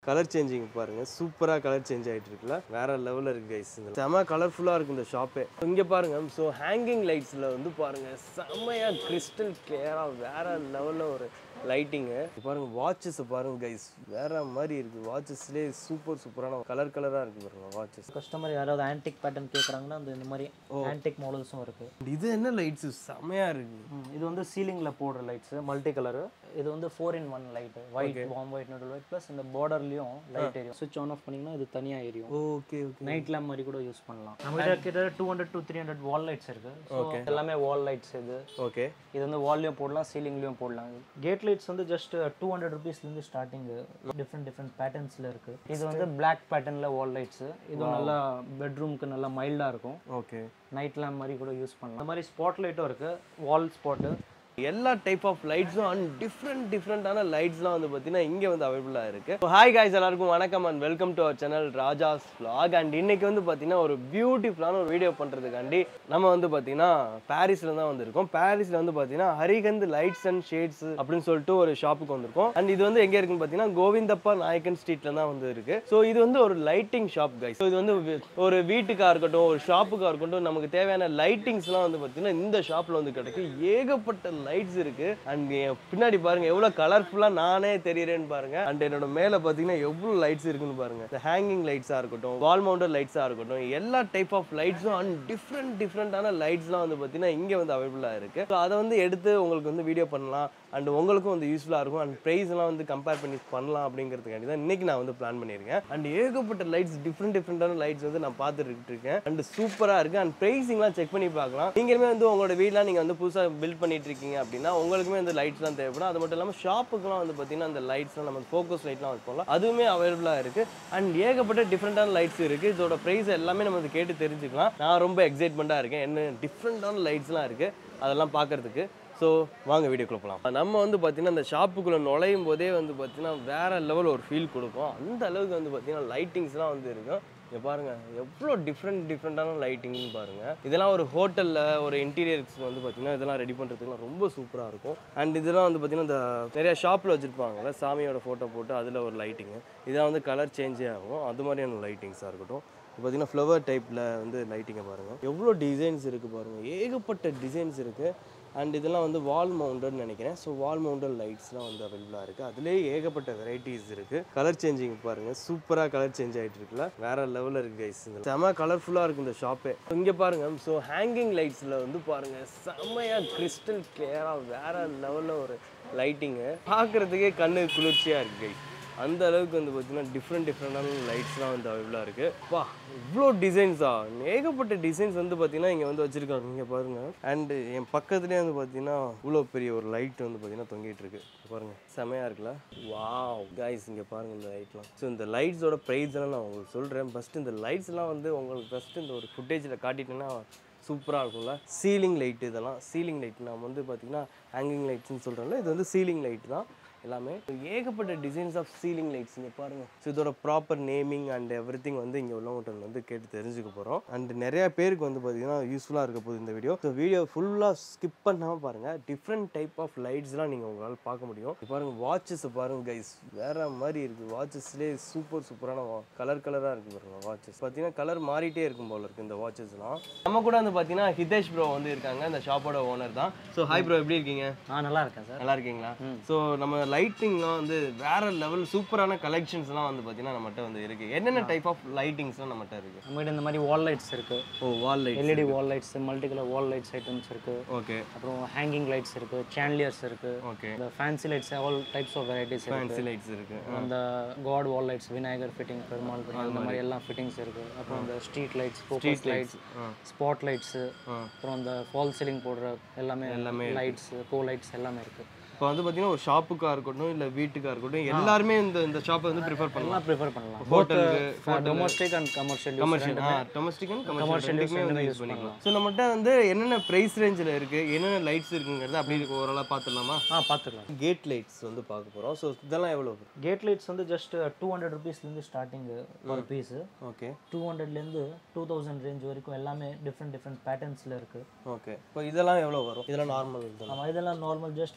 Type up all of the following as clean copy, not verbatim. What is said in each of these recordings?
Colour changing பாருங்க சூப்பரா colour change ஆயிட்டு இருக்குல வேற லெவல்ல இருக்கு गाइस செம கலர்ஃபுல்லா இருக்கு இந்த ஷாப்பே இங்க பாருங்க சோ ஹேங்கிங் லைட்ஸ்ல வந்து பாருங்க செமையா கிறிஸ்டல் கிளியரா வேற லெவல்ல ஒரு லைட்டிங் பாருங்க வாட்சஸ் பாருங்க गाइस வேற மாதிரி இருக்கு வாட்சஸ்லயே சூப்பரான கலரா இருக்கு பாருங்க வாட்சஸ் கஸ்டமர் யாராவது ஆன்டிக் பேட்டர்ன் கேக்குறாங்கன்னா இந்த மாதிரி ஆன்டிக் மாடல்ஸும் இருக்கு இது என்ன லைட்ஸ் செமையா இருக்கு இது வந்து சீலிங்ல போடுற லைட்ஸ் மல்டி கலர் இது வந்து 4-in-1 light white warm white neutral white plus இந்த பார்டர்லயும் லைட் எரியும் ஸ்விட்ச் ஆன் ஆஃப் பண்ணீங்கன்னா இது தனியா எரியும் ஓகே நைட் லேம்ப் மாதிரி கூட யூஸ் பண்ணலாம் நம்ம கிட்ட 200 to 300 வால் லைட்ஸ் இருக்கு சோ எல்லாமே வால் லைட்ஸ் இது ஓகே இது வந்து வால்லயும் போடலாம் சீலிங்லயும் போடலாம் கேட் லைட்ஸ் வந்து ஜஸ்ட் 200 rupees ல இருந்து ஸ்டார்டிங் டிஃபரண்ட் பேட்டர்ன்ஸ்ல இருக்கு இது வந்து Black பேட்டர்ன்ல வால் லைட்ஸ் இது நல்லா பெட்ரூம்க்கு நல்லா மைல்டா இருக்கும் ஓகே நைட் லேம்ப் மாதிரி கூட யூஸ் பண்ணலாம் இந்த மாதிரி ஸ்பாட் லைட்டும் இருக்கு வால் ஸ்பாட் எல்லா டைப் ஆஃப் லைட்ஸும் அண்ட் டிஃப்ரெண்டான லைட்ஸ்லாம் வந்து பார்த்தீங்கன்னா இங்கே வந்து அவைலபிளாக இருக்கு ஸோ ஹாய் காய்ஸ் எல்லாருக்கும் வணக்கம் and welcome to our channel Raja's vlog and இன்னைக்கு வந்து பார்த்தீங்கன்னா ஒரு பியூட்டிஃபுல்லான ஒரு வீடியோ பண்ணுறதுக்காண்டி நம்ம வந்து பார்த்தீங்கன்னா பாரிஸில் தான் வந்திருக்கோம் பாரிஸில் வந்து பார்த்தீங்கன்னா அரிஹந்த் லைட்ஸ் அண்ட் ஷேட்ஸ் அப்படின்னு சொல்லிட்டு ஒரு ஷாப்புக்கு வந்திருக்கோம் அண்ட் இது வந்து எங்கே இருக்குன்னு பார்த்தீங்கன்னா கோவிந்தப்பா நாயக்கன் ஸ்ட்ரீட்ல தான் வந்து இருக்கு ஸோ இது வந்து ஒரு லைட்டிங் ஷாப் கைஸ் ஸோ இது வந்து ஒரு வீட்டுக்காக இருக்கட்டும் ஒரு ஷாப்புக்காக இருக்கட்டும் நமக்கு தேவையான லைட்டிங்ஸ்லாம் வந்து பார்த்தீங்கன்னா இந்த ஷாப்பில் வந்து கிடைக்கும் ஏகப்பட்ட லைட்ஸ் இருக்கு அண்ட் பின்னாடி பாருங்க எவ்வளவு கலர்ஃபுல்லா நானே தெரியறேன்னு பாருங்க அண்ட் என்னோட மேல பாத்தீங்கன்னா எவ்வளவு லைட்ஸ் இருக்குன்னு பாருங்க இந்த ஹேங்கிங் லைட்ஸா இருக்கட்டும் வால் மவுண்டட் லைட்ஸா இருக்கட்டும் எல்லா டைப் ஆஃப் லைட்ஸும் அண்ட் டிஃப்ரெண்டான லைட்ஸ்லாம் வந்து பாத்தீங்கன்னா இங்க வந்து அவைலபிளா இருக்கு ஸோ அதை வந்து எடுத்து உங்களுக்கு வந்து வீடியோ பண்ணலாம் அண்ட் உங்களுக்கும் வந்து யூஸ்ஃபுல்லா இருக்கும் அண்ட் பிரைஸ் எல்லாம் வந்து கம்பேர் பண்ணி பண்ணலாம் அப்படிங்கிறதுக்காண்டி தான் இன்னைக்கு நான் வந்து பிளான் பண்ணியிருக்கேன் அண்ட் ஏகப்பட்ட லைட்ஸ் டிஃப்ரெண்டான லைட்ஸ் வந்து நான் பார்த்துட்டு இருக்கேன் அண்ட் சூப்பரா இருக்கு அண்ட் பிரைசிங்லாம் செக் பண்ணி பார்க்கலாம் நீங்களுமே வந்து உங்களோட வீட்லாம் நீங்க வந்து புதுசா பில்ட் பண்ணிட்டு இருக்கீங்க அப்படின்னா உங்களுக்குமே இந்த லைட்ஸ்லாம் தேவைப்படும் அது மட்டும் இல்லாமல் ஷாப்புக்குலாம் வந்து பார்த்தீங்கன்னா அந்த லைட்ஸ்லாம் நம்ம ஃபோக்கஸ் லைட்லாம் வந்து போகலாம் அதுவுமே அவைலபிளாக இருக்கு அண்ட் ஏகப்பட்ட டிஃப்ரெண்டான லைட்ஸ் இருக்கு இதோட ப்ரைஸ் எல்லாமே நம்ம வந்து கேட்டு தெரிஞ்சுக்கலாம் நான் ரொம்ப எக்ஸைட்மெண்ட்டாக இருக்கேன் என்ன டிஃப்ரெண்டான லைட்ஸ்லாம் இருக்கு அதெல்லாம் பார்க்கறதுக்கு ஸோ வாங்க வீடியோக்குள்ள போகலாம் நம்ம வந்து பார்த்தீங்கன்னா இந்த ஷாப்புக்குள்ளே நுழையும் போதே வந்து பார்த்தீங்கன்னா வேற லெவல் ஒரு ஃபீல் கொடுக்கும் அந்த அளவுக்கு வந்து பார்த்தீங்கன்னா லைட்டிங்ஸ்லாம் வந்து இருக்கும் இங்கே பாருங்க எவ்வளோ டிஃப்ரெண்டான லைட்டிங்னு பாருங்க இதெல்லாம் ஒரு ஹோட்டலில் ஒரு இன்டீரியர்ஸ் வந்து பார்த்தீங்கன்னா இதெல்லாம் ரெடி பண்ணுறதுக்குலாம் ரொம்ப சூப்பராக இருக்கும் அண்ட் இதெல்லாம் வந்து பார்த்தீங்கன்னா இந்த நிறையா ஷாப்பில் வச்சுருப்பாங்கல்ல சாமியோட ஃபோட்டோ போட்டு அதில் ஒரு லைட்டிங்கு இதெல்லாம் வந்து கலர் சேஞ்சே ஆகும் அது மாதிரியான லைட்டிங்ஸாக இருக்கட்டும் பார்த்தீங்கன்னா ஃப்ளவர் டைப்பில் வந்து லைட்டிங்கை பாருங்கள் எவ்வளோ டிசைன்ஸ் இருக்குது பாருங்கள் ஏகப்பட்ட டிசைன்ஸ் இருக்குது அண்ட் இதெல்லாம் வந்து வால் மவுண்டட்னு நினைக்கிறேன் ஸோ வால் மவுண்டட் லைட்ஸ்லாம் வந்து அவைலபிளாக இருக்குது அதுலேயே ஏகப்பட்ட வெரைட்டிஸ் இருக்குது கலர் சேஞ்சிங் பாருங்கள் சூப்பராக கலர் சேஞ்ச் ஆகிட்டு இருக்குல்ல வேற லெவலில் இருக்குது கைஸ் செம கலர்ஃபுல்லாக இருக்குது இந்த ஷாப்பே இங்கே பாருங்கள் ஸோ ஹேங்கிங் லைட்ஸில் வந்து பாருங்கள் செம்மையாக கிறிஸ்டல் கிளியராக வேற லெவலில் ஒரு லைட்டிங்கு பார்க்குறதுக்கே கண்ணு குளிர்ச்சியாக இருக்குது கைஸ் அந்த அளவுக்கு வந்து பார்த்தீங்கன்னா டிஃப்ரெண்டான லைட்ஸ்லாம் வந்து அவைலபிளாக இருக்குது வா இவ்வளோ டிசைன்ஸா ஏகப்பட்ட டிசைன்ஸ் வந்து பார்த்தீங்கன்னா இங்கே வந்து வச்சுருக்காங்க இங்கே பாருங்கள் அண்டு என் பக்கத்துலேயே வந்து பார்த்தீங்கன்னா இவ்வளோ பெரிய ஒரு லைட் வந்து பார்த்தீங்கன்னா தொங்கிட்டு இருக்கு பாருங்கள் செமையாக இருக்குல்ல வாவ் கைஸ் இங்கே பாருங்கள் இந்த லைட்லாம் ஸோ இந்த லைட்ஸோட ப்ரைஸ் எல்லாம் நான் உங்களுக்கு சொல்கிறேன் ஃபஸ்ட்டு இந்த லைட்ஸ்லாம் வந்து உங்களுக்கு ஃபஸ்ட்டு இந்த ஒரு ஃபுட்டேஜில் காட்டிட்டேன்னா சூப்பராக இருக்கும்ல சீலிங் லைட் இதெல்லாம் சீலிங் லைட் நம்ம வந்து பார்த்தீங்கன்னா ஹேங்கிங் லைட்ஸ்ன்னு சொல்கிறோம்ல இது வந்து சீலிங் லைட் தான் எல்லாமே ஏகப்பட்ட டிசைன்ஸ் ஆஃப் சீலிங் லைட்ஸ் இங்கே பாருங்கள் ஸோ இதோட ப்ராப்பர் நேமிங் அண்ட் எவ்ரிதிங் வந்து இங்கே உள்ளவங்கள்ட்ட வந்து கேட்டு தெரிஞ்சுக்க போகிறோம் அண்ட் நிறைய பேருக்கு வந்து பார்த்தீங்கன்னா யூஸ்ஃபுல்லாக இருக்க போகுது இந்த வீடியோ ஸோ வீடியோ ஃபுல்லாக ஸ்கிப் பண்ணாமல் பாருங்கள் டிஃப்ரெண்ட் டைப் ஆஃப் லைட்ஸ்லாம் நீங்கள் உங்களால் பார்க்க முடியும் இப்போ பாருங்கள் வாட்சஸை பாருங்கள் கைஸ் வேற மாதிரி இருக்குது வாட்சஸ்லேயே சூப்பரான கலராக இருக்குது பாருங்கள் வாட்சஸ் பார்த்தீங்கன்னா கலர் மாறிட்டே இருக்கும் போல இருக்குது இந்த வாட்சஸ்லாம் நம்ம கூட வந்து பார்த்தீங்கன்னா ஹிதேஷ் ப்ரோ வந்து இருக்காங்க இந்த ஷாப்போட ஓனர் தான் ஸோ ஹாய் ப்ரோ எப்படி இருக்கீங்க நல்லா இருக்கேன் சார் நல்லா இருக்கீங்களா ஸோ நம்ம லைட்டிங்லாம் வந்து வேற லெவல் சூப்பரான கலெக்ஷன்ஸ்லாம் வந்து பார்த்தீங்கன்னா நம்மகிட்ட வந்து இருக்கு என்னென்ன டைப் ஆஃப் லைட்டிங்ஸ்லாம் நம்மகிட்ட இருக்கு நம்மகிட்ட இந்த மாதிரி வால் லைட்ஸ் இருக்கு wall light LED wall lights multi colour wall lights items இருக்கு ஓகே அப்புறம் ஹேங்கிங் லைட்ஸ் இருக்கு சாண்டிலியர்ஸ் இருக்கு ஓகே இந்த fancy lights all types of varieties இருக்கு ஃபேன்சி லைட்ஸ் இருக்கு அந்த god wall lights Vinayagar fitting Perumal fitting அந்த மாதிரி எல்லாம் ஃபிட்டிங்ஸ் இருக்கு அப்புறம் அந்த street lights focus lights spot lights அப்புறம் அந்த ஃபால் சீலிங் போடுற எல்லாமே லைட்ஸ் கோ லைட்ஸ் எல்லாமே இருக்கு இப்போ வந்து பார்த்தீங்கன்னா ஒரு ஷாப்புக்காக இருக்கட்டும் இல்லை வீட்டுக்காக இருக்கட்டும் எல்லாருமே இந்த ஷாப்பை வந்து ப்ரிஃபர் பண்ணலாம் ஹோட்டலுக்கு domestic and commercial domestic and commercial வந்து யூஸ் பண்ணிக்கலாம் ஸோ நம்மகிட்ட வந்து என்னென்ன ப்ரைஸ் ரேஞ்சில் இருக்குது என்னென்ன லைட்ஸ் இருக்குங்கிறது அப்படி ஓரளவு பார்த்துடலாமா பார்த்துக்கலாம் கேட் லைட்ஸ் வந்து பார்க்க போகிறோம் ஸோ இதெல்லாம் எவ்வளோ கேட் லைட்ஸ் வந்து ஜஸ்ட் 200 rupeesலேருந்து ஸ்டார்டிங் ஒரு பீஸ் ஓகே 200லேருந்து 2000 ரேஞ்ச் வரைக்கும் எல்லாமே டிஃப்ரெண்ட் பேட்டர்ன்ஸில் இருக்குது ஓகே இப்போ இதெல்லாம் எவ்வளோ வரும் இதெல்லாம் நார்மல் ஆமாம் இதெல்லாம் நார்மல் ஜஸ்ட் 400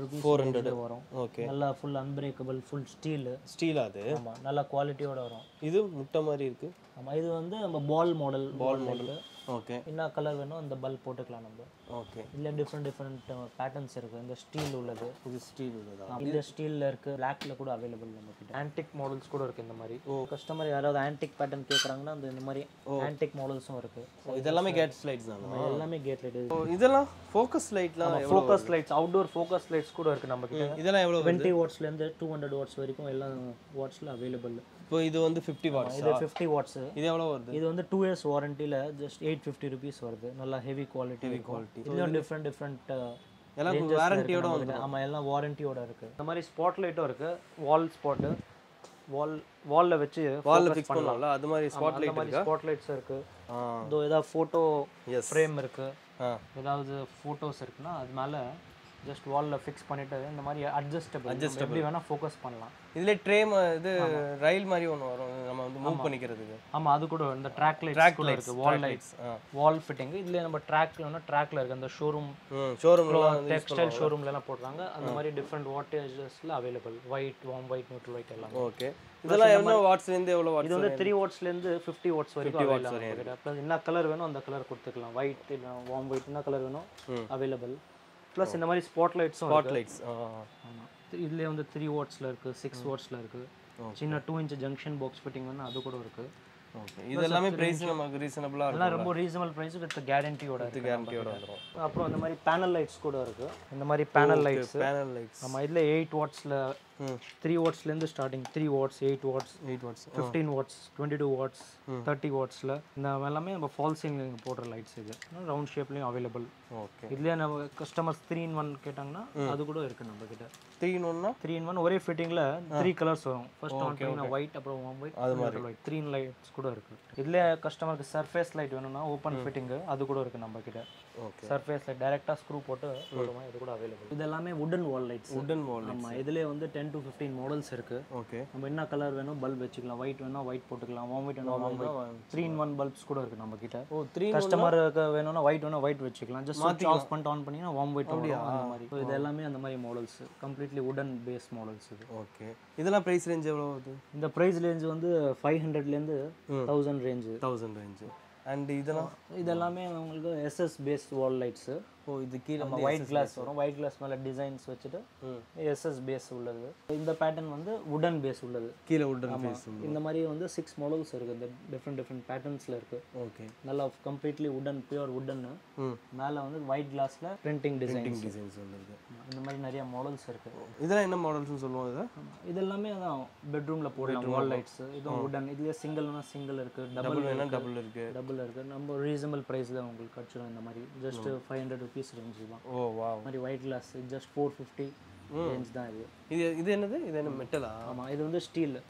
rupees 400 வரும். ஓகே. நல்லா ஃபுல் அன்பிரேக்கபிள் ஃபுல் ஸ்டீல் அது. ஆமா நல்ல குவாலிட்டியோட வரும். இது முட்டை மாதிரி இருக்கு. ஆமா இது வந்து நம்ம பால் மாடல். ஓகே. என்ன கலர் வேணும் அந்த பல்ப் போட்டுக்கலாம் நம்ம. ஓகே. இல்ல டிஃபரண்ட் பேட்டர்ன்ஸ் இருக்கு. இந்த ஸ்டீல் உள்ளது. இது ஸ்டீல் உள்ளதா? இந்த ஸ்டீல்ல இருக்கு. பிளாக்ல கூட அவேலபிள் நம்ம கிட்ட. ஆன்டிக் மாடல்ஸ் கூட இருக்கு இந்த மாதிரி. கஸ்டமர் யாராவது ஆன்டிக் பேட்டர்ன் கேக்குறாங்கன்னா இந்த மாதிரி ஆன்டிக் மாடல்ஸும் இருக்கு. இதெல்லாம் கேட் லைட்ஸ் தானா? எல்லாமே கேட் லைட். இதெல்லாம் ஃபோக்கஸ் லைட்லாம் focus lights outdoor focus lights கூட இருக்கு நம்ம கிட்ட. இதெல்லாம் எவ்வளவு? 20 வாட்ஸ்ல இருந்து 200 வாட்ஸ் வரைக்கும் எல்லா வாட்ஸ்ல அவேலபிள். இப்போ இது வந்து 50 வாட்ஸ். இது 50 வாட்ஸ். இது எவ்வளவு வருது? இது வந்து 2 இயர்ஸ் வாரண்டில ஜஸ்ட் 850 rupees வருது. நல்ல ஹெவி குவாலிட்டி. இதுல டிஃபரண்ட் எல்லாம் வாரண்டியோட வந்து. ஆமா எல்லாம் வாரண்டியோட இருக்கு. இந்த மாதிரி ஸ்பாட் லைட்டும் இருக்கு. வால் ஸ்பாட் வால்ல வச்சு வால்ல ஃபிக்ஸ் பண்ணலாம்ல அது மாதிரி ஸ்பாட் லைட் இருக்கு. ஸ்பாட் லைட்ஸ் இருக்கு. இதோ ஏதாவது போட்டோ ஃப்ரேம் இருக்கு. ஏதாவது போட்டோஸ் இருக்குன்னா அது மேல ஜஸ்ட் வால்ல ஃபிக்ஸ் பண்ணிட்டு இந்த மாதிரி அட்ஜஸ்டபிள் எப்படி வேணா ஃபோக்கஸ் பண்ணலாம். இதுல ட்ரே இது ரயில் மாதிரி ஒன்னு வரும் நம்ம வந்து மூவ் பண்ணிக்கிறதுக்கு. ஆமா அது கூட இந்த ட்ராக் லைட்ஸ் கூட இருக்கு. Wall lights wall fitting. இதுல நம்ம ட்ராக்ல இருக்கு. அந்த ஷோரூம்ல டெக்ஸ்டைல் ஷோரூம்ல எல்லாம் போடுறாங்க. அந்த மாதிரி டிஃபரண்ட் வாட்டேஜஸ்ல available. White warm white neutral white எல்லாம். ஓகே. இதெல்லாம் எவ்வளவு வாட்ஸ்ல இருந்து எவ்வளவு வாட்ஸ்? இது வந்து 3 வாட்ஸ்ல இருந்து 50 வாட்ஸ் வரைக்கும் அவேலபிள். ப்ளஸ் என்ன கலர் வேணும் அந்த கலர் கொடுத்துக்கலாம். ஒயிட் இல்ல வார்ம் ஒயிட் என்ன கலர் வேணும் அவேலபிள். ப்ளஸ் இந்த மாதிரி ஸ்பாட் லைட்ஸும் ஆமாம் இதுலேயே வந்து 3 வாட்ஸ்ல இருக்குது 6 வாட்ஸ்ல இருக்குது. சின்ன 2 inch ஜங்ஷன் பாக்ஸ் ஃபிட்டிங் வந்து அது கூட இருக்குது. ஓகே. இது எல்லாமே பிரைஸ் நமக்கு ரீசனபிளா இருக்கு. எல்லாம் ரொம்ப ரீசனபிள் பிரைஸ் வித் கேரண்டியோட வந்துரும். அப்புறம் இந்த மாதிரி பேனல் லைட்ஸ் கூட இருக்கு. இந்த மாதிரி பேனல் லைட்ஸ் ஆமா இதுல 8 வாட்ஸ்ல 3 வாட்ஸ்ல இருந்து starting 3 watts 8 watts 15 watts 22 watts 30 வாட்ஸ்ல இந்த எல்லாமே நம்ம ஃபால் சீலிங் போடுற லைட்ஸ். இது ரவுண்ட் ஷேப்லயும் அவேலபிள். ஓகே. இதுல நம்ம கஸ்டமர்ஸ் 3 in 1 கேட்டாங்கன்னா அது கூட இருக்கு நம்ம கிட்ட. 3 in 1 னா 3 in 1 ஒரே ஃபிட்டிங்ல 3 கலர்ஸ் வரும். ஃபர்ஸ்ட் ஆன் பண்ணா ஒயிட் அப்புறம் வார்ம் ஒயிட் அது மாதிரி ஒயிட் 3 லைட்ஸ் கூட இருக்கு. இதுல கஸ்டமருக்கு சர்ஃபேஸ் லைட் வேணும்னா ஓபன் ஃபிட்டிங் அது கூட இருக்கு நம்ம கிட்ட. ஓகே. சர்ஃபேஸ் லைட் டைரக்டா ஸ்க்ரூ போட்டு போடுறோம். இது கூட அவேலபிள். இது எல்லாமே வுடன் வால் லைட்ஸ். ஆமா இதுல வந்து 10 to 15 மாடல்ஸ் இருக்கு. ஓகே. நம்ம என்ன கலர் வேணும் பல்ப் வச்சுக்கலாம். ஒயிட் வேணா ஒயிட் போட்டுக்கலாம். வார்ம் ஒயிட் வேணா வார்ம் ஒயிட். 3 in 1 பல்ப்ஸ் கூட இருக்கு நம்ம கிட்ட. ஓ 3 கஸ்டமருக்கு வேணும்னா ஒயிட் வேணா ஒயிட் வச்சுக்கலாம். ஜஸ்ட் ஸ்விட்ச் ஆஃப் பண்ணிட்டு ஆன் பண்ணினா வார்ம் ஒயிட் வரும் அந்த மாதிரி. சோ இது எல்லாமே அந்த மாதிரி models completely wooden base models இது. ஓகே. இதெல்லாம் பிரைஸ் ரேஞ்ச் எவ்வளவு வருது? இந்த பிரைஸ் ரேஞ்ச் வந்து 500 ல இருந்து 1000 ரேஞ்ச். 1000 ரேஞ்ச். அண்ட் இதெல்லாமே உங்களுக்கு SS பேஸ் வால் லைட்ஸ். ஓ இது கீழ நம்ம ஒயிட் கிளாஸ் வரும். ஒயிட் கிளாஸ் மேல டிசைன்ஸ் வச்சிட்டு SS பேஸ் உள்ளது. இந்த பேட்டர்ன் வந்து வுடன் பேஸ் உள்ளது. கீழ வுடன் பேஸ். இந்த மாதிரி வந்து 6 மாடல்ஸ் இருக்கு. இந்த டிஃபரண்ட் பேட்டர்ன்ஸ்ல இருக்கு. ஓகே. நல்லா கம்ப்ளீட்லி வுடன் பியூர் வுடன். மேல வந்து ஒயிட் கிளாஸ்ல பிரிண்டிங் டிசைன்ஸ் வந்துருக்கு. இந்த மாதிரி நிறைய மாடல்ஸ் இருக்கு. இதெல்லாம் என்ன மாடல்ஸ்னு சொல்லுவாங்க இத? இதெல்லாமே அதான் பெட்ரூம்ல போடலாம் வால் லைட்ஸ். இது வுடன். இதுல சிங்கிள்னா சிங்கிள் இருக்கு. டபுள் வேணா டபுள் இருக்கு. டபுள் இருக்கு. நம்ம ரீசனபிள் பிரைஸ்ல உங்களுக்கு கிடைச்சிரும். இந்த மாதிரி ஜஸ்ட் 500 rupees ரேஞ்ச் தான். ஓ வாவ். மாதிரி ஒயிட் கிளாஸ் ஜஸ்ட் 450 ரேஞ்ச் தான் இது. இது என்னது? இது என்ன மெட்டலா? ஆமா இது வந்து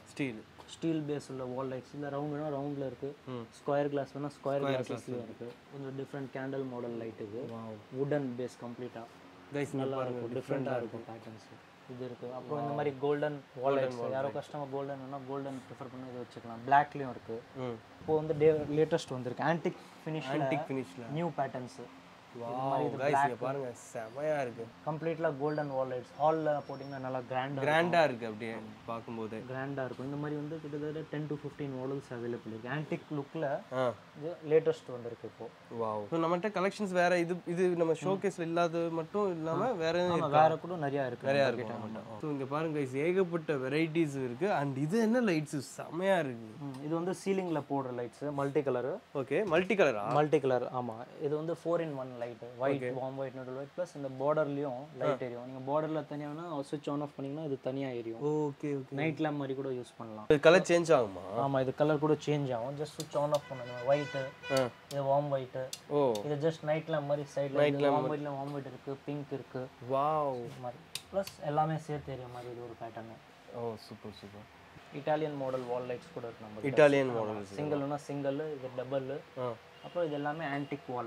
ஸ்டீல் பேஸ் உள்ள வால் லைட்ஸ். இல்ல ரவுண்ட் வேணா ரவுண்ட்ல இருக்கு. ஸ்கொயர் கிளாஸ் வேணா ஸ்கொயர் கிளாஸ்லயும் இருக்கு. கொஞ்சம் டிஃபரண்ட் கேண்டில் மாடல் லைட் இது. வுடன் பேஸ் கம்ப்ளீட்டா. கைஸ் நல்லா இருக்கும். டிஃபரண்டா இருக்கும் பேட்டர்ன்ஸ். இது இருக்கு. அப்புறம் இந்த மாதிரி கோல்டன் வால் லைட்ஸ். யாரோ கஸ்டமர் கோல்டன் வேணா கோல்டன் ப்ரிஃபர் பண்ணி இத வச்சுக்கலாம். பிளாக்லயும் இருக்கு. இப்போ வந்து லேட்டஸ்ட் வந்திருக்கு ஆன்டிக் ஃபினிஷ்ல நியூ பேட்டர்ன்ஸ். வாவ் गाइस இங்க பாருங்க செமையா இருக்கு. கம்ப்ளீட்டா கோல்டன் வால் லைட்ஸ். ஹால்ல போடினா நல்லா கிராண்டா இருக்கு. அப்படியே பாக்கும்போது கிராண்டா இருக்கும். இந்த மாதிரி வந்து கிட்டத்தட்ட 10 to 15 மாடல்ஸ் அவேலபிள் இருக்கு. ஆன்டிக் லுக்ல லேட்டஸ்ட் வந்திருக்கு இப்போ. வாவ். சோ நம்மட்ட கலெக்ஷன்ஸ் வேற இது நம்ம ஷோகேஸ்ல இல்லாத மட்டும் இல்லாம வேற கூட நிறைய இருக்கு. சோ இங்க பாருங்க गाइस ஏகப்பட்ட வெரைட்டிஸ் இருக்கு. அண்ட் இது என்ன லைட்ஸ் செமையா இருக்கு. இது வந்து சீலிங்ல போடுற lights multi colour. Okay. Multi colour. ஆமா இது வந்து 4 in 1 light. White warm white neutral white plus இந்த பார்டர்லயும் லைட் எரியும். நீங்க பார்டர்ல தனியானா ஸ்விட்ச் ஆன் ஆஃப் பண்ணீங்கன்னா இது தனியா எரியும். ஓகே. நைட் லேம்ப் மாதிரி கூட யூஸ் பண்ணலாம். இது கலர் சேஞ்ச் ஆகுமா? ஆமா இது கலர் கூட சேஞ்ச் ஆகும். ஜஸ்ட் ஸ்விட்ச் ஆன் ஆஃப் பண்ணனும். ஒயிட் இது வார்ம் ஒயிட். ஓ இது ஜஸ்ட் நைட் லேம்ப் மாதிரி சைடுல வார்ம் ஒயிட் இருக்கு. பிங்க் இருக்கு. வாவ் மாதிரி ப்ளஸ் எல்லாமே சேர்த்து எரியும் மாதிரி இது ஒரு பேட்டர்ன். ஓ super. Italian model wall lights கூட இருக்கு நம்ம இட்டாலியன் மாடல்ஸ். சிங்கிள்னா சிங்கிள், இது டபுள். அப்புறம் இது எல்லாமே ஆன்டிக் வால்.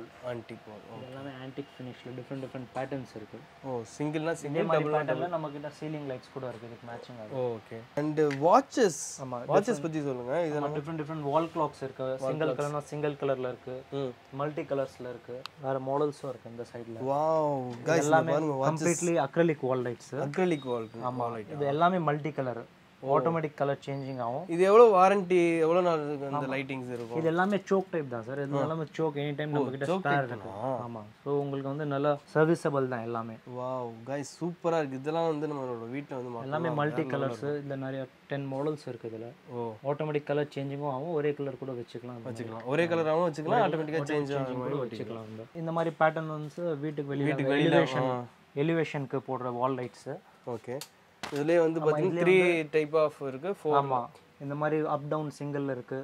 இது எல்லாமே ஆன்டிக் ஃபினிஷ்ல டிஃபரெண்ட் பேட்டர்ன்ஸ் இருக்கு. சிங்கிள்னா சிங்கிள், டபுள் பேட்டர்ன்ல நம்ம கிட்ட சீலிங் லைட்ஸ் கூட இருக்கு இதுக்கு மேட்சிங் ஆகும். ஓகே. அண்ட் வாட்சஸ் பத்தி சொல்லுங்க. இதெல்லாம் டிஃபரெண்ட் வால் கிளாக்ஸ் இருக்கு. சிங்கிள் கலர்னா சிங்கிள் கலர்ல இருக்கு, மல்டி கலர்ஸ்ல இருக்கு, வேற மாடல்ஸும் இருக்கு இந்த சைடுல. வாவ் गाइस பாருங்க, completely acrylic wall lights. Acrylic wall. ஆமா, இது எல்லாமே multi colour, automatic colour changing ஆகும். இது எவ்வளவு வாரண்டி, எவ்வளவு நாள் அந்த லைட்டிங்ஸ் இருக்கும்? இது எல்லாமே சோக் டைப் தான் சார். இது எல்லாமே சோக், எனி டைம் நம்ம கிட்ட ஸ்பேர் இருக்கு. ஆமா, சோ உங்களுக்கு வந்து நல்ல சர்வீசபிள் தான் எல்லாமே. வாவ் गाइस சூப்பரா இருக்கு. இதெல்லாம் வந்து நம்மளோட வீட்ல வந்து எல்லாமே மல்டி கலர்ஸ். இதுல நிறைய 10 மாடல்ஸ் இருக்கு இதுல. ஆட்டோமேட்டிக் கலர் சேஞ்சிங்கும் ஆகும், ஒரே கலர் கூட வச்சுக்கலாம். ஒரே கலராவும் வச்சுக்கலாம், ஆட்டோமேட்டிக்கா சேஞ்ச் கூட வச்சுக்கலாம். இந்த மாதிரி பேட்டர்ன் வந்து வீட்டுக்கு வெளியில எலிவேஷனுக்கு போடுற வால் லைட்ஸ். ஓகே. இதுலயே வந்து பாத்தீங்கன்னா 3 டைப் ஆஃப் இருக்கு. 4. ஆமா, இந்த மாதிரி அப் டவுன் சிங்கிள்ல இருக்கு,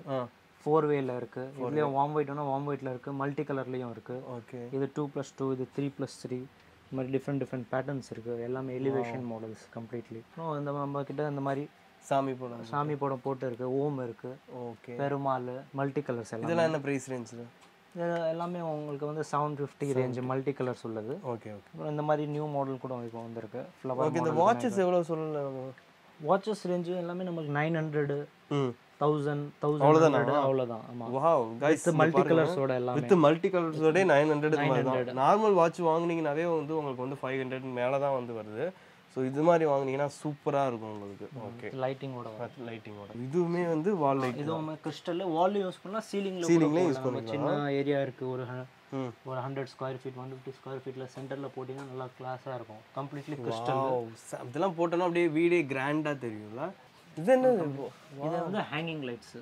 4 வேல இருக்கு. இதுலயே வார்ம் ஒயிட்னா வார்ம் ஒயிட்ல இருக்கு, மல்டி கலர்லயும் இருக்கு. ஓகே. இது 2+2, இது 3+3, இந்த மாதிரி டிஃபரெண்ட் பேட்டர்ன்ஸ் இருக்கு. எல்லாமே எலிவேஷன் மாடல்ஸ் கம்ப்ளீட்லி. இந்த நம்ம கிட்ட இந்த மாதிரி சாமி படம் போட்டு இருக்கு, ஓம் இருக்கு. ஓகே. பெருமாள், மல்டி கலர்ஸ் எல்லாம். இதெல்லாம் என்ன பிரைஸ் ரேஞ்ச்ல? எல்லாமே உங்களுக்கு வந்து 750 ரேஞ்ச் மல்டி கலர்ஸ் உள்ளது. Okay okay. அப்புறம் இந்த மாதிரி நியூ மாடல் கூட இப்போ வந்திருக்கு, ஃப்ளவர். ஓகே. இந்த வாட்சஸ் எவ்வளவு சொல்லல? வாட்சஸ் ரேஞ்ச் எல்லாமே நமக்கு 900, 1000, 1100 அவ்வளவுதான். ஆமா. வாவ் गाइस, மல்டி கலர்ஸோட எல்லாம் வித் மல்டி கலர்ஸோட 900. நார்மல் வாட்ச் வாங்குனீங்கனாவே வந்து உங்களுக்கு வந்து 500 மேல தான் வந்து வருது. ஸோ இது மாதிரி வாங்குனீங்கன்னா சூப்பரா இருக்கும் உங்களுக்கு. ஓகே. லைட்டிங்கோட இதுவுமே வந்து வால் லைட். இதுவும் கிறிஸ்டல் வால் யூஸ் பண்ணா சீலிங்ல யூஸ் பண்ணலாம். சின்ன ஏரியா இருக்கு, ஒரு 100 ஸ்கொயர் ஃபீட் 150 ஸ்கொயர் ஃபீட்ல சென்டர்ல போட்டீங்கன்னா நல்லா கிளாஸா இருக்கும். Completely crystal. இதெல்லாம் போட்டோம்னா அப்படியே வீடே கிராண்டா தெரியும்ல. இது என்ன? இது வந்து ஹேங்கிங் லைட்ஸ்.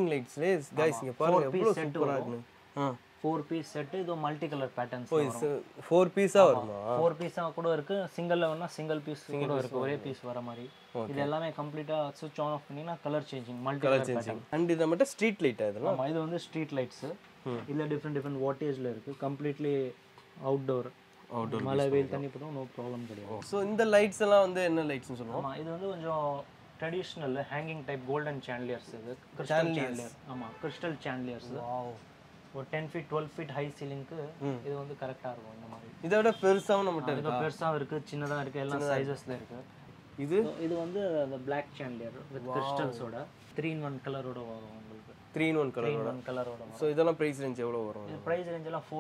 गाइस இங்க பாருங்க எவ்வளவு சூப்பரா இருக்கு. 4 பீஸ் செட். இது மல்டி கலர் பேட்டர்ன்ஸ். 4 பீஸா வருமா? 4 பீஸா கூட இருக்கு, சிங்கிள்ல வேணா சிங்கிள் பீஸ் கூட இருக்கு, ஒரே பீஸ் வர மாதிரி. இது எல்லாமே கம்ப்ளீட்டா ஸ்விட்ச் ஆன் ஆஃப் பண்ணீங்கன்னா colour changing, multi colour pattern. And இது மட்டும் ஸ்ட்ரீட் லைட் இதெல்லாம். ஆமா, இது வந்து ஸ்ட்ரீட் லைட்ஸ். இல்ல டிஃபரெண்ட் வாட்டேஜ்ல இருக்கு, கம்ப்ளீட்லி அவுட்டோர். மழை வெயில் தண்ணி போடும், நோ ப்ராப்ளம் கிடையாது. சோ இந்த லைட்ஸ் எல்லாம் வந்து என்ன லைட்ஸ்னு சொல்லுவோம்? ஆமா, இது வந்து கொஞ்சம் traditional hanging type golden chandeliers. இது கிறிஸ்டல் சாண்டிலியர். ஆமா, கிறிஸ்டல் சாண்டிலியர்ஸ். வாவ். ஒரு 10 feet 12 feet ஹை சீலிங்க்கு இது வந்து கரெக்டா இருக்கும். இந்த மாதிரி இதை விட பெருசாவும் நம்மட்ட இருக்கு. இது பெருசா இருக்கு, சின்னதா இருக்கு, எல்லா சைஸஸ்ல இருக்கு. இது வந்து அந்த Black chandelier வித் கிறிஸ்டல்ஸோட 3-in-1 கலரோட வரும் உங்களுக்கு. 3-in-1 கலரோட. சோ இதெல்லாம் பிரைஸ் ரேஞ்ச் எவ்வளவு வரும்? இது பிரைஸ் ரேஞ்ச் எல்லாம்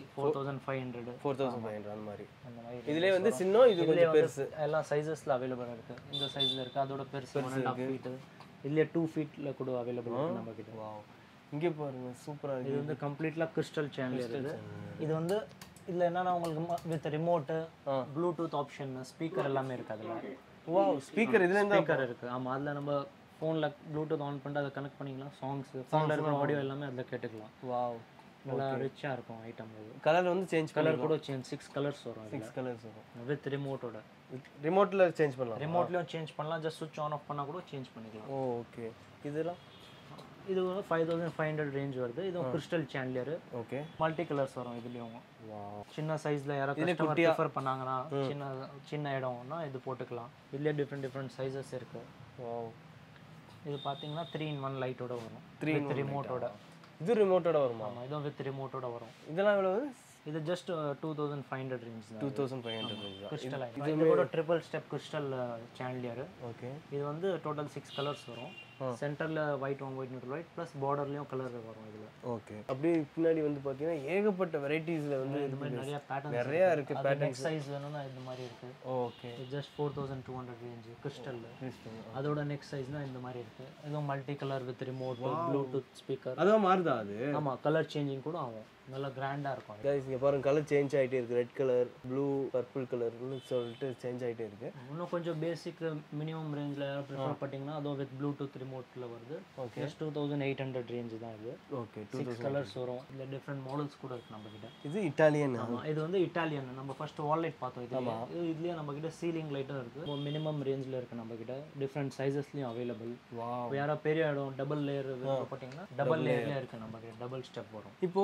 4500 அந்த மாதிரி. இதுலயே வந்து சின்ன, இது கொஞ்சம் பெருசு, எல்லா சைஸஸ்ல அவேilable இருக்கு. இந்த சைஸ்ல இருக்கு, அதோட பெருசு 1.5 feet. இல்ல 2 feetல கூட அவேilable இருக்கு நம்ம கிட்ட. வாவ். இங்க பாருங்க சூப்பரா இருக்கு. இது வந்து கம்ப்ளீட்லா கிறிஸ்டல் சாண்டிலியர். இது வந்து இதுல என்னன்னா உங்களுக்கு with remote, bluetooth option, speaker எல்லாமே இருக்கு அதுல. வாவ். ஸ்பீக்கர் இதுல இருந்தா ஸ்பீக்கர் இருக்கு. ஆமா, அதுல நம்ம போன்ல ப்ளூடூத் ஆன் பண்ணிட்டு அதை கனெக்ட் பண்ணிக்கலாம். சாங்ஸ், போன்ல இருக்கிற ஆடியோ எல்லாமே அதுல கேட்டுக்கலாம். வாவ். நல்லா ரிச்சா இருக்கும் ஐட்டம். இது கலர் வந்து சேஞ்ச் கலர் கூட சேஞ்ச் 6 கலர்ஸ் வரும். 6 கலர்ஸ் வரும் வித் ரிமோட்டோட. ரிமோட்ல சேஞ்ச் பண்ணலாம். ரிமோட்லயும் சேஞ்ச் பண்ணலாம், ஜஸ்ட் சுவிட்ச் ஆன் ஆஃப் பண்ணா கூட சேஞ்ச் பண்ணிக்கலாம். ஓகே. இதெல்லாம் இது 5500 ரேஞ்ச் வருது. இது crystal chandelier. Okay. Multi colours வரும் இதுலயும். வாவ். சின்ன சைஸ்ல யாரோ கஸ்டமர் ப்ரிஃபர் பண்ணாங்கன்னா சின்ன இடம்னா இது போட்டுக்கலாம். இதுல டிஃபரெண்ட் சைஸஸ் இருக்கு. வாவ். இது பாத்தீங்கன்னா 3-in-1 லைட்டோட வரும், வித் ரிமோட்டோட. இது ரிமோட்டோட வருமா? ஆமா, இது வித் ரிமோட்டோட வரும். இதெல்லாம் எவ்வளவு? இது ஜஸ்ட் 2500 ரேஞ்ச் தான். 2500 ரேஞ்ச். கிறிஸ்டல் இது கூட triple step crystal chandelier. Okay. இது வந்து டோட்டல் 6 கலர்ஸ் வரும். சென்டர்ல ஒயிட் நியூட்ரல் ஒயிட் ப்ளஸ் பார்டர்லயும் கலர் வரும் இதுல. ஓகே. அப்படியே பின்னாடி வந்து பாத்தீங்கன்னா ஏகப்பட்ட வெரைட்டிஸ்ல வந்து இந்த மாதிரி நிறைய பேட்டர்ன்ஸ் நிறைய இருக்கு. பேட்டர்ன் சைஸ் வேணும்னா இந்த மாதிரி இருக்கு. ஓகே. Just 4200 range crystal. அதோட நெக்ஸ்ட் சைஸ்னா இந்த மாதிரி இருக்கு. இது multi colour with remote, bluetooth speaker. அதுவும் மாறுதா அது? ஆமா, கலர் சேஞ்சிங் கூட ஆகும். நல்ல கிராண்டா இருக்கும். गाइस இங்க பாருங்க, கலர் சேஞ்ச் ஆயிட்டே இருக்கு. ரெட் கலர், ப்ளூ, பர்பிள் கலர்னு சொல்லிட்டு சேஞ்ச் ஆயிட்டே இருக்கு. இன்னும் கொஞ்சம் பேசிக் மினிமம் ரேஞ்ச்ல ப்ரிஃபர் பண்ணீங்கன்னா அது வித் ப்ளூடூத் ரிமோட்ல வருது. ஓகே. ஜஸ்ட் 2800 ரேஞ்ச் தான் இது. ஓகே. 6 கலர்ஸ் வரும். இல்ல டிஃபரெண்ட் மாடல்ஸ் கூட இருக்கு நம்ம கிட்ட. இது இட்டாலியன். ஆமா, இது வந்து இட்டாலியன். நம்ம ஃபர்ஸ்ட் வால் லைட் பார்த்தோம். இதுலயே நம்ம கிட்ட சீலிங் லைட்டும் இருக்கு. மினிமம் ரேஞ்ச்ல இருக்கு நம்ம கிட்ட. டிஃபரெண்ட் சைஸஸ்லயும் அவேilable. வாவ். யாரா பெரிய இடம் டபுள் லேயர் போட்டீங்கன்னா டபுள் லேயர்ல இருக்கு நம்ம கிட்ட. டபுள் ஸ்டெப் வரும். இப்போ இந்த மாதிரி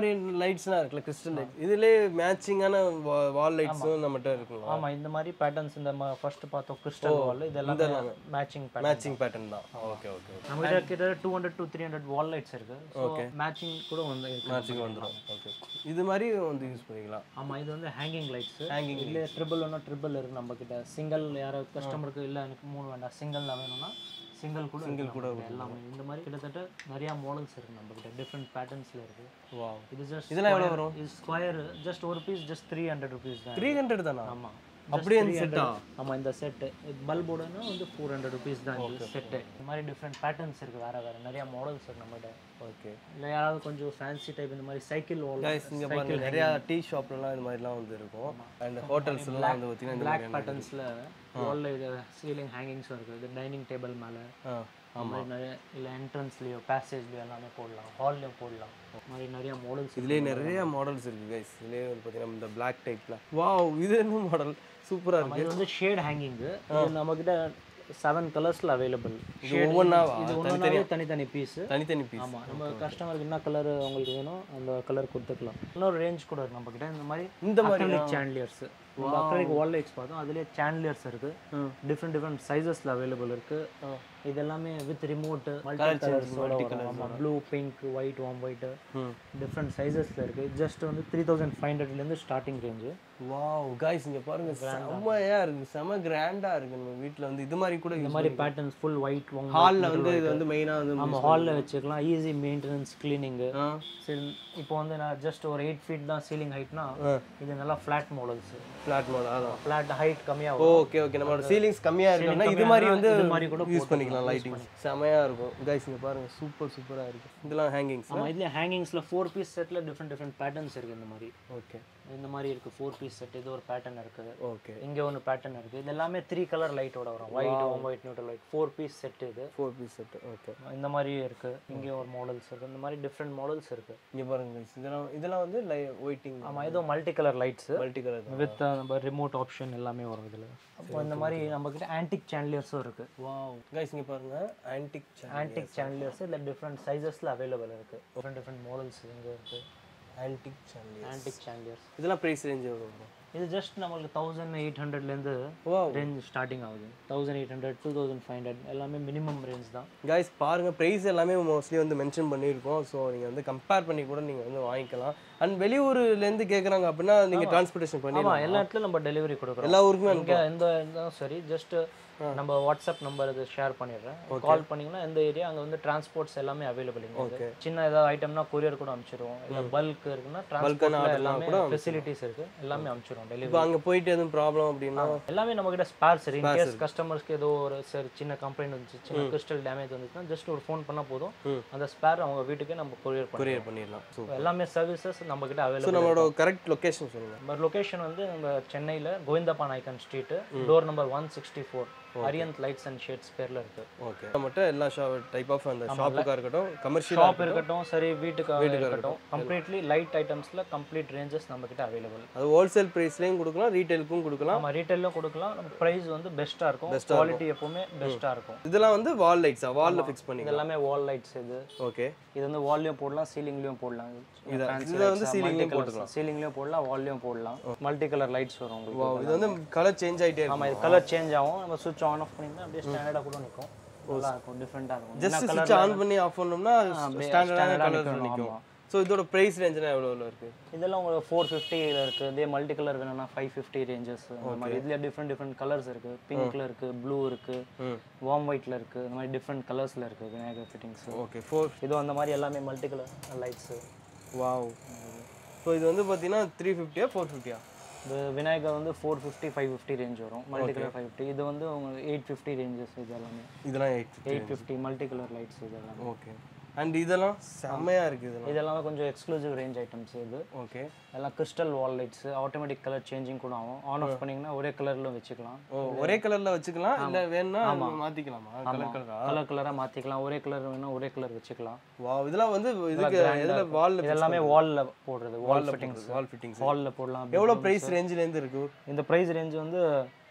மாதிரி லைட்ஸ்லாம் இருக்குல்ல கிறிஸ்டல் லைட் இதுலயே மேட்சிங்கான வால் லைட்ஸும் நம்மகிட்ட இருக்குங்களா? ஆமா இந்த மாதிரி பேட்டர்ன்ஸ் இந்த ஃபர்ஸ்ட் பார்த்தோம் கிறிஸ்டல் வால் இதெல்லாம் மேட்சிங் பேட்டர்ன் தான். Okay okay. நம்ம கிட்ட 200 to 300 வால் லைட்ஸ் இருக்கு. ஓகே மேட்சிங் கூட வந்து மேட்சிங் வந்துரும். ஓகே இது மாதிரி வந்து யூஸ் பண்ணிக்கலாம். ஆமா இது வந்து ஹேங்கிங் லைட்ஸ். இல்ல ட்ரிபிள் ஒன்னா ட்ரிபிள் இருக்கு நம்ம கிட்ட. சிங்கிள் யாரோ கஸ்டமருக்கு இல்ல எனக்கு 3 வேண்டாம் சிங்கிள் தான் வேணும்னா சிங்கிள் கூட எல்லாமே இந்த மாதிரி கிட்டத்தட்ட நிறைய மாடல்ஸ் இருக்கு நம்ம கிட்ட டிஃபரண்ட் பேட்டர்ன்ஸ்ல இருக்கு. வாவ் இது ஜஸ்ட் இதெல்லாம் எவ்வளவு வரும்? இது ஸ்கொயர் ஜஸ்ட் ஒரு பீஸ் ஜஸ்ட் 300 rupees தான். 300 தானா? ஆமா அப்படியே இந்த செட்டா? ஆமா இந்த செட் பல்போடனா வந்து 400 rupees தான் இந்த செட். இந்த மாதிரி டிஃபரண்ட் பேட்டர்ன்ஸ் இருக்கு வேற நிறைய மாடல்ஸ் இருக்கு நம்மகிட்ட. ஓகே இல்ல யாராவது கொஞ்சம் ஃபேன்சி டைப் இந்த மாதிரி சைக்கிள் வால் गाइस இங்க பாருங்க நிறைய டீ ஷாப்லலாம் இந்த மாதிரிலாம் வந்து இருக்கும். அண்ட் ஹோட்டல்ஸ்லாம் வந்து பாத்தீங்கன்னா இந்த black patternsல வால் சீலிங் ஹேங்கிங்ஸ் இருக்கு. இது டைனிங் டேபிள் மேல ஆமா இல்ல என்ட்ரன்ஸ்லயோ பேசேஜ்லயோ எல்லாமே போடலாம். ஹால்லயும் போடலாம். மாதிரி நிறைய மாடல்ஸ் இதுலயே நிறைய மாடல்ஸ் இருக்கு गाइस. இதுலயே வந்து பாத்தீங்கன்னா இந்த black டைப்ல வாவ் இது என்ன மாடல் சூப்பரா இருக்கு. இது வந்து ஷேட் ஹேங்கிங். இது நம்ம கிட்ட 7 கலர்ஸ்ல அவைலபிள். இது ஒவ்வொண்ணாவா தனித்தனி பீஸ். ஆமா நம்ம கஸ்டமருக்கு என்ன கலர் உங்களுக்கு வேணும் அந்த கலர் கொடுத்துக்கலாம். இன்னொரு ரேஞ்ச் கூட இருக்கு நம்ம கிட்ட இந்த மாதிரி acrylic chandeliers. Acrylic wall lights பார்த்தோம் அதுலயே சாண்ட்லியர்ஸ் இருக்கு. டிஃபரெண்ட் சைஸஸ்ல அவைலபிள் இருக்கு. இது எல்லாமே with remote multi colours blue pink white warm white different சைஸஸ்ல இருக்கு. ஜஸ்ட் வந்து 3500 ல இருந்து ஸ்டார்டிங் ரேஞ்ச். வாவ் गाइस இங்க பாருங்க செமையா இருக்கு. செம கிராண்டா இருக்கு. நம்ம வீட்ல வந்து இது மாதிரி கூட இந்த மாதிரி பேட்டர்ன்ஸ் ஃபுல் ஒயிட் ஹால்ல வந்து இது வந்து மெயினா வந்து நம்ம ஹால்ல வச்சுக்கலாம். Easy maintenance cleaning. இப்போ வந்து நான் ஜஸ்ட் ஒரு 8 feet தான் சீலிங் ஹைட்னா இது நல்லா ஃபிளாட் மாடல்ஸ். ஃபிளாட் மாடல் அதான் ஃபிளாட் ஹைட் கம்மியா வரும். ஓகே ஓகே நம்மளோட சீலிங்ஸ் கம்மியா இருக்குன்னா இது மாதிரி வந்து கூட யூஸ் பண்ணிக்கலாம். லைட்டிங் செமையா இருக்கும். गाइस இங்க பாருங்க சூப்பரா இருக்கு. இதெல்லாம் ஹேங்கிங்ஸ். ஆமா இதுல ஹேங்கிங்ஸ்ல 4 பீஸ் செட்ல டிஃபரெண்ட் பேட்டர்ன்ஸ் இருக்கு. இந்த மாதிரி ஓகே இந்த மாதிரி இருக்கு 4 பீஸ் செட். இது ஒரு பேட்டர்ன் இருக்கு. ஓகே இங்க ஒரு பேட்டர்ன் இருக்கு. இது எல்லாமே 3 கலர் லைட்டோட வரும். White neutral light 4 piece set. இது 4 பீஸ் செட். ஓகே இந்த மாதிரி இருக்கு. இங்க ஒரு மாடல்ஸ் இருக்கு. இந்த மாதிரி டிஃபரெண்ட் மாடல்ஸ் இருக்கு. இங்க பாருங்க गाइस இதெல்லாம் வந்து ஒயிட்டிங். ஆமா இது மல்டி கலர் லைட்ஸ் வித் நம்ம ரிமோட் ஆப்ஷன் எல்லாமே வரும் இதுல. அப்போ இந்த மாதிரி நம்ம கிட்ட ஆன்டிக் சாண்ட்லியர்ஸும் இருக்கு. வாவ் गाइस இங்க பாருங்க ஆன்டிக் சாண்ட்லியர்ஸ் இல்ல டிஃபரெண்ட் சைஸஸ்ல அவைலபிள் இருக்கு. டிஃபரெண்ட் மாடல்ஸ் இங்க இருக்கு. ஆன்டிக் சாண்ட்லியர்ஸ் இதெல்லாம் பிரைஸ் ரேஞ்ச் எவ்வளவு வரும்? இது ஜஸ்ட் நமக்கு 1800 ல இருந்து ரேஞ்ச் ஸ்டார்டிங் ஆகுது. 1800 2500 எல்லாமே மினிமம் ரேஞ்ச் தான். गाइस பாருங்க பிரைஸ் எல்லாமே மோஸ்ட்லி வந்து மென்ஷன் பண்ணியிருக்கோம். ஸோ நீங்க வந்து கம்பேர் பண்ணி கூட நீங்க வந்து வாங்கிக்கலாம். அண்ட் வெளியூர்ல இருந்து கேக்குறாங்க அப்படின்னா நீங்க டிரான்ஸ்போர்ட்டேஷன் பண்ணிடலாம். எல்லா இடத்துல நம்ம டெலிவரி கொடுக்குறோம். எல்லா ஊருக்குமே இங்க எந்த சரி ஜஸ்ட் நம்ம வாட்ஸ்அப் நம்பர் இது ஷேர் பண்ணிடுறேன். கால் பண்ணீங்கன்னா எந்த ஏரியா அங்க வந்து டிரான்ஸ்போர்ட்ஸ் எல்லாமே அவைலபிள். இங்க சின்ன ஏதாவது ஐட்டம்னா கொரியர் கூட அனுப்பிச்சிடுவோம். இல்ல பல்க் இருக்குன்னா டிரான்ஸ்போர்ட்ல எல்லாமே ஃபெசிலிட்டிஸ் இருக்கு. எல்லாமே அனுப்பிச்சிடுவோம் டெலிவரி. இப்போ அங்க போயிட்டு எதுவும் ப்ராப்ளம் அப்படின்னா எல்லாமே நம்ம கிட்ட ஸ்பேர்ஸ் இருக்கு. இன் கேஸ் கஸ்டமர்ஸ்க்கு ஏதோ ஒரு சரி சின்ன கம்ப்ளைண்ட் வந்துச்சு சின்ன கிறிஸ்டல் டேமேஜ் வந்துச்சுன்னா ஜஸ்ட் ஒரு ஃபோன் பண்ணா போதும். அந்த ஸ்பேர் அவங்க வீட்டுக்கே நம்ம கொரியர் பண்ணிடலாம். எல்லாமே சர்வீசஸ் நம்ம கிட்ட அவைலபிள். நம்மளோட கரெக்ட் லொகேஷன் சொல்லுங்க. நம்ம லொகேஷன் வந்து நம்ம சென்னையில Govindappa Naicken street door number 164 Arihant lights and shades பேர்ல இருக்கு. ஓகே நம்மட்ட எல்லா டைப் ஆஃப் அந்த ஷாப்புக்கா இருக்கட்டும் கமர்ஷியல் ஷாப் இருக்கட்டும் சரி வீட்டுக்கு இருக்கட்டும் கம்ப்ளீட்லி லைட் ஐட்டம்ஸ்ல கம்ப்ளீட் ரேஞ்சஸ் நம்ம கிட்ட அவைலபிள். அது ஹோல்சேல் பிரைஸ்லயும் கொடுக்கலாம் ரீட்டைலுக்கும் கொடுக்கலாம். ஆமா ரீட்டைலும் கொடுக்கலாம். நம்ம பிரைஸ் வந்து பெஸ்டா இருக்கும். குவாலிட்டி எப்பவுமே பெஸ்டா இருக்கும். இதெல்லாம் வந்து வால் லைட்ஸா வால்ல ஃபிக்ஸ் பண்ணி இது எல்லாமே வால் லைட்ஸ். இது ஓகே இது வந்து வால்லையும் போடலாம் சீலிங்லயும் போடலாம். இது வந்து சீலிங்லயும் போடலாம். சீலிங்லயும் போடலாம் வால்லையும் போடலாம். மல்டி கலர் லைட்ஸ் வரும் உங்களுக்கு. வாவ் இது வந்து கலர் சேஞ்ச் ஆயிட்டே இருக்கும். ஆமா இது கலர் சேஞ்ச் ஆகும். நம்ம ஸ்விட்ச் ஆன் ஆஃப் பண்ணினா அப்படியே ஸ்டாண்டர்டா கூட நிக்கும். நல்லா இருக்கும் டிஃபரண்டா இருக்கும். ஜஸ்ட் ஸ்விட்ச் ஆன் பண்ணி ஆஃப் பண்ணோம்னா ஸ்டாண்டர்டான கலர் நிக்கும். சோ இதோட பிரைஸ் ரேஞ்ச்னா எவ்வளவுல இருக்கு? இதெல்லாம் உங்களுக்கு 450 ல இருக்கு. இதே மல்டி கலர் வேணும்னா 550 ரேஞ்சஸ். அந்த மாதிரி இதுல டிஃபரெண்ட் கலர்ஸ் இருக்கு. பிங்க்ல இருக்கு, ப்ளூ இருக்கு, வார்ம் ஒயிட்ல இருக்கு. இந்த மாதிரி டிஃபரெண்ட் கலர்ஸ்ல இருக்கு விநாயகர் ஃபிட்டிங்ஸ். ஓகே 4 இது அந்த மாதிரி எல்லாமே multi colour lights. Wow so இது வந்து பாத்தீனா 350 450 இந்த விநாயகர் வந்து 450 550 ரேஞ்ச் வரும். Multi colour 550. இது வந்து உங்களுக்கு 850 ரேஞ்சஸ். இது எல்லாமே இதெல்லாம் 850 மல்டி கலர் லைட்ஸ் இதெல்லாம். ஓகே அண்ட் இதெல்லாம் செமையா இருக்கு. இதெல்லாம் கொஞ்சம் எக்ஸ்க்ளூசிவ் ரேஞ்ச் ஐட்டம்ஸ். இது ஓகே எல்லாம் crystal wall lights. Automatic colour changing கூட ஆகும். ஆன் ஆஃப் பண்ணீங்கன்னா ஒரே கலர்ல வச்சுக்கலாம். ஒரே கலர்ல வச்சுக்கலாம் இல்ல வேணும்னா மாத்திக்கலாமா? கலரா மாத்திக்கலாம். ஒரே கலர் வேணும்னா ஒரே கலர் வச்சுக்கலாம். வாவ் இதெல்லாம் வந்து இதுக்கு எதுல வால்ல எல்லாமே வால்ல போடுறது. Wall fittings. வால்ல போடலாம். எவ்வளவு பிரைஸ் ரேஞ்சில இருந்து இருக்கு? இந்த பிரைஸ் ரேஞ்ச் வந்து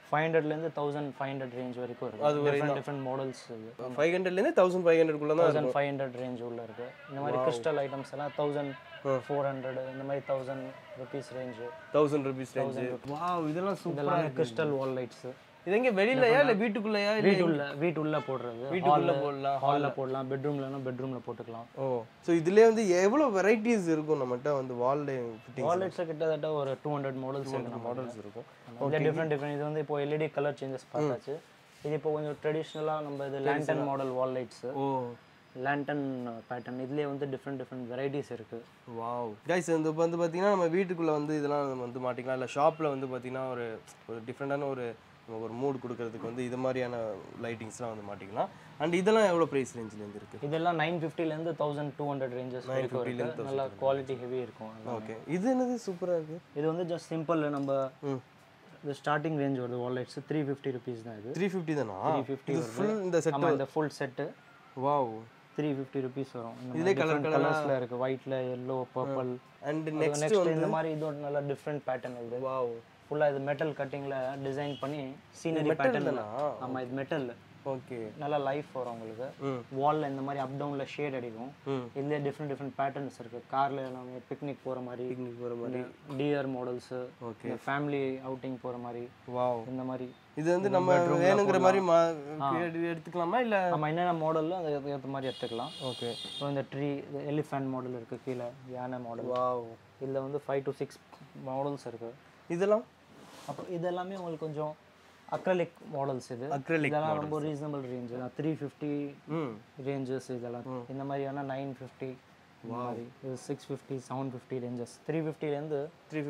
500லேருந்து 1500 ரேஞ்ச் வரைக்கும் இருக்குது. டிஃப்ரெண்ட் மாடல்ஸ் இது. 500லேருந்து 1500 தான் 1500 ரேஞ்ச் உள்ள இருக்கு. இந்த மாதிரி கிறிஸ்டல் ஐட்டம்ஸ் எல்லாம் 1400 இந்த மாதிரி 1000 rupees range. 1000 rupees range. Wow, இதெல்லாம் சூப்பரா இருக்கு. Crystal wall lights. இது எங்க வெளியிலயா இல்ல வீட்டுக்குள்ளயா? வீட்டுள்ள போடுறது. வீட்டுக்குள்ள போடலாம், ஹால்ல போடலாம், பெட்ரூம்ல போட்டுக்கலாம். ஓ, சோ இதுலயே வந்து எவ்வளவு வெரைட்டிஸ் இருக்கும் நம்மட்ட வந்து வால் ஃபிட்டிங்ஸ்? வால் லைட்ஸ் கிட்டத்தட்ட ஒரு 200 மாடல்ஸ் இருக்கும். இந்த டிஃபரெண்ட் இது வந்து இப்போ LED கலர் சேஞ்சஸ் பார்த்தாச்சு. இது இப்போ கொஞ்சம் ட்ரெடிஷனலா நம்ம இது lantern model wall lights. Oh, lantern pattern. இதுலயே வந்து டிஃப்ரெண்ட் வெரைட்டிஸ் இருக்கு. வாவ் गाइस, இந்த வந்து பாத்தீங்கன்னா நம்ம வீட்டுக்குள்ள வந்து இதெல்லாம் வந்து மாட்டிக்கலாம். இல்ல ஷாப்ல வந்து பாத்தீங்கன்னா ஒரு டிஃபரெண்டான ஒரு மூட் கொடுக்கிறதுக்கு வந்து இது மாதிரியான லைட்டிங்ஸ்லாம் வந்து மாட்டிக்கலாம். அண்ட் இதெல்லாம் எவ்வளோ ப்ரைஸ் ரேஞ்சில் இருந்து இருக்குது? இதெல்லாம் 950லேருந்து 1200 ரேஞ்சஸ் வரைக்கும் இருக்கு. நல்ல குவாலிட்டி ஹெவி இருக்கும். ஓகே, இது என்னது சூப்பராக இருக்குது. இது வந்து ஜஸ்ட் சிம்பிள். நம்ம இந்த ஸ்டார்டிங் ரேஞ்ச் வருது வால் லைட்ஸ் 350 rupees தான். இது 350 தானா? 350 ஃபுல் இந்த செட். இந்த ஃபுல் செட். வாவ், 350 rupees வரும். இதே கலர்ஸ்ல இருக்கு. ஒயிட்ல, yellow, purple. அண்ட் நெக்ஸ்ட் இந்த மாதிரி இது ஒரு நல்ல டிஃபரண்ட் பேட்டர்ன் இது. வாவ், ஃபுல்லா இது மெட்டல் கட்டிங்ல டிசைன் பண்ணி சீனரி பேட்டர்ன். ஆமா, இது மெட்டல். ஓகே, நல்ல லைஃப் வரும் உங்களுக்கு. வால்ல இந்த மாதிரி அப் டவுன்ல ஷேட் அடிக்கும். இதுல டிஃபரெண்ட் பேட்டர்ன்ஸ் இருக்கு. கார்ல நம்ம பிக்னிக் போற மாதிரி, deer models, okay, family outing போற மாதிரி. வாவ், இந்த மாதிரி இது வந்து நம்ம வேணுங்கிற மாதிரி எடுத்துக்கலாமா இல்ல? நம்ம என்னென்ன மாடல்ல அதுக்கு ஏற்ற மாதிரி எடுத்துக்கலாம். ஓகே, இப்போ இந்த ட்ரீ, எலிஃபண்ட் மாடல் இருக்கு, கீழே யானை மாடல். வாவ், இதுல வந்து 5 to 6 மாடல்ஸ் இருக்கு. இதெல்லாம் அப்போ இதெல்லாமே உங்களுக்கு கொஞ்சம் அக்ரலிக் மாடல்ஸ். இதெல்லாம் ரொம்ப ரீசனபிள் ரேஞ்ச். 350 ரேஞ்சஸ். இதெல்லாம் இந்த மாதிரியான 950, இது 650, 750 ரேஞ்சஸ். 350லேருந்து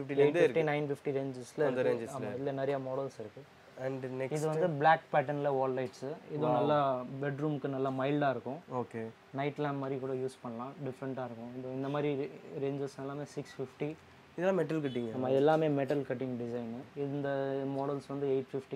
950 ரேஞ்சஸ்ல இதுல நிறைய மாடல்ஸ் இருக்கு. அண்ட் நெக்ஸ்ட் இது வந்து பிளாக் பேட்டர்ன்ல வால் லைட்ஸ். இது நல்லா பெட்ரூம்க்கு நல்லா மைல்டா இருக்கும். ஓகே, நைட் லேம்ப் மாதிரி கூட யூஸ் பண்ணலாம். டிஃப்ரெண்டா இருக்கும். இந்த மாதிரி ரேஞ்சஸ் எல்லாமே 650. இதெல்லாம் மெட்டல் கட்டிங். நம்ம எல்லாமே மெட்டல் கட்டிங் டிசைன். இந்த மாடல்ஸ் வந்து 850,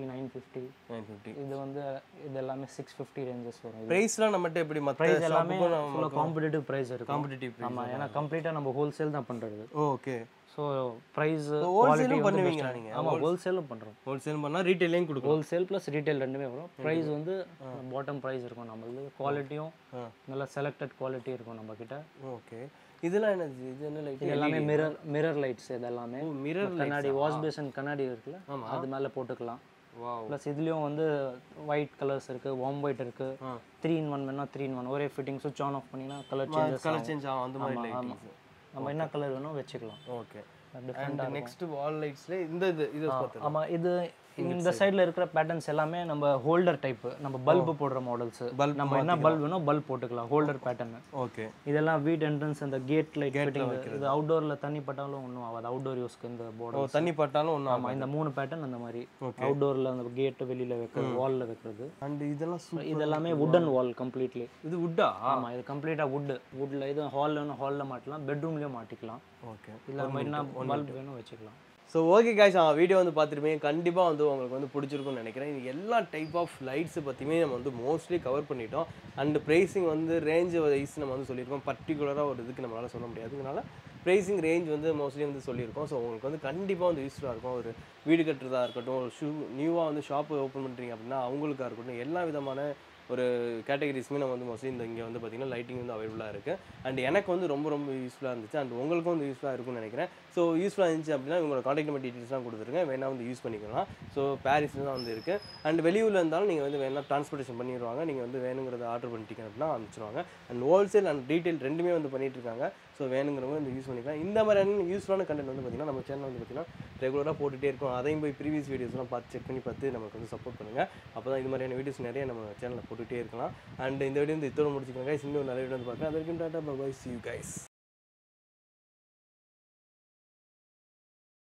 950. இது வந்து இது எல்லாமே 650 ரேஞ்சஸ் வரும். பிரைஸ்லாம் நம்மட்ட எப்படி? பிரைஸ் எல்லாமே ஃபுல்லா காம்படிட்டிவ் பிரைஸ் இருக்கு. காம்படிட்டிவ். ஆமா, ஏன்னா கம்ப்ளீட்டா நம்ம ஹோல்சேல் தான் பண்றது. ஓகே, சோ பிரைஸ் குவாலிட்டி பண்ணுவீங்களா நீங்க? ஆமா, ஹோல்சேலும் பண்றோம். ஹோல்சேல் பண்ணா ரீட்டைலையும் கொடுக்கும். ஹோல்சேல் ப்ளஸ் ரீட்டைல் ரெண்டுமே வரும். பிரைஸ் வந்து பாட்டம் பிரைஸ் இருக்கும். நம்மளுக்கு குவாலிட்டியும் நல்ல செலக்டட் குவாலிட்டி இருக்கும் நம்ம கிட்ட. ஓகே, இதெல்லாம் என்னது? இது என்ன லைட்? இது எல்லாமே மிரர் லைட்ஸ். இது எல்லாமே மிரர் கண்ணாடி, வாஷ் பேசின் கண்ணாடி இருக்குல்ல, அது மேல போட்டுக்கலாம். வாவ், ப்ளஸ் இதுலயும் வந்து ஒயிட் கலர்ஸ் இருக்கு, வார்ம் ஒயிட் இருக்கு. 3-in-1 வேணா 3-in-1 ஒரே ஃபிட்டிங். சுவிட்ச் ஆன் ஆஃப் பண்ணினா கலர் சேஞ்ச் ஆகும். அந்த மாதிரி லைட்டிங்ஸ் நம்ம என்ன கலர் வேணும் வெச்சுக்கலாம். ஓகே, அண்ட் நெக்ஸ்ட் வால் லைட்ஸ்ல இந்த இது பார்த்தோம். ஆமா, இது இந்த சைடுல இருக்கிற பேட்டர்ன்ஸ் எல்லாமே நம்ம ஹோல்டர் டைப். நம்ம பல்ப் போடுற மாடல்ஸ். நம்ம என்ன பல்ப் வேணும் பல்ப் போட்டுக்கலாம். Holder pattern. ஓகே, இதெல்லாம் வீட் என்ட்ரன்ஸ் அந்த கேட் லைட் ஃபிட்டிங். இது அவுட்டோர்ல தண்ணி பட்டாலும் ஒண்ணும் ஆகாது. அவுட்டோர் யூஸ்க்கு இந்த போர்டு. தண்ணி பட்டாலும் ஒண்ணும் ஆகாது. ஆமா, இந்த 3 பேட்டர்ன் அந்த மாதிரி அவுட்டோர்ல அந்த கேட் வெளியில வைக்கிறது, வால்ல வைக்கிறது. அண்ட் இதெல்லாம் இதெல்லாமே வுடன் வால் கம்ப்ளீட்லி. இது வுட்டா? ஆமா, இது கம்ப்ளீட்டா வுட்ல. இது ஹால்ல மாட்டலாம், பெட்ரூம்லயும் மாட்டிக்கலாம். ஓகே, இல்ல மைனா பல்ப் வேணும் வெச்சுக்கலாம். ஸோ ஓகே गाइस, வீடியோ வந்து பார்த்துருப்பீங்க. கண்டிப்பாக வந்து உங்களுக்கு வந்து பிடிச்சிருக்கும்னு நினைக்கிறேன். இது எல்லா டைப் ஆஃப் லைட்ஸை பற்றியுமே நம்ம வந்து மோஸ்ட்லி கவர் பண்ணிட்டோம். அண்ட் ப்ரைஸிங் வந்து ரேஞ்ச் வைஸ் நம்ம வந்து சொல்லியிருக்கோம். பர்டிகுலராக ஒரு இதுக்கு நம்மளால் சொல்ல முடியாதுனால ப்ரைஸிங் ரேஞ்ச் வந்து மோஸ்ட்லி வந்து சொல்லியிருக்கோம். ஸோ உங்களுக்கு வந்து கண்டிப்பாக வந்து யூஸ்ஃபுல்லாக இருக்கும். ஒரு வீடு கட்டுறதா இருக்கட்டும், ஒரு நியூவாக வந்து ஷாப்பு ஓப்பன் பண்ணுறீங்க அப்படின்னா அவங்களுக்காக இருக்கட்டும், எல்லா விதமான ஒரு கேட்டகரிஸ்மே நம்ம வந்து மோஸ்ட்லி இங்கே வந்து பார்த்திங்கன்னா லைட்டிங் வந்து அவைலபிளாக இருக்குது. அண்ட் எனக்கு வந்து ரொம்ப யூஸ்ஃபுல்லாக இருந்துச்சு. அண்ட் உங்களுக்கும் வந்து யூஸ்ஃபுல்லாக இருக்கும்னு நினைக்கிறேன். ஸோ யூஸ்ஃபுல்லாக இருந்துச்சு அப்படின்னா உங்களோட கான்டாக்ட் நம்பர் டீட்டெயில்ஸ்லாம் கொடுத்துருங்க. வேணா வந்து யூஸ் பண்ணிக்கலாம். ஸோ பாரிஸில் தான் வந்து இருக்குது. அண்ட் வெளியூரில் இருந்தாலும் நீங்கள் வந்து வேணா ட்ரான்ஸ்போர்ட்டேஷன் பண்ணிடுவாங்க. நீங்கள் வந்து வேணுங்கிறத ஆர்டர் பண்ணிட்டீங்க அப்படின்னா அனுப்பிச்சிடுவாங்க. அண்ட் ஹோல்சேல் அண்ட் ரீட்டைல் ரெண்டுமே வந்து பண்ணிட்டு இருக்காங்க. ஸோ வேணுங்கிறவங்க வந்து யூஸ் பண்ணிக்கலாம். இந்த மாதிரியான யூஸ்ஃபுல்லான கண்டென்ட் வந்து பார்த்திங்கன்னா நம்ம சேனல் வந்து பார்த்திங்கன்னா ரெகுலராக போட்டுகிட்டே இருக்கும். அதையும் போய் ப்ரீவியஸ் வீடியோஸ்லாம் பார்த்து செக் பண்ணி பார்த்து நமக்கு வந்து சப்போர்ட் பண்ணுங்கள். அப்போ தான் இது மாதிரியான வீடியோஸ் நிறைய நம்ம சேனலில் போட்டுகிட்டே இருக்கலாம். அண்ட் இந்த வீடியோ வந்து இதோட முடிச்சுக்கோங்க. இன்னும் நிறைய வீடியோ வந்து பார்க்கலாம். அது வரைக்கும் டாடா, பை, see you guys.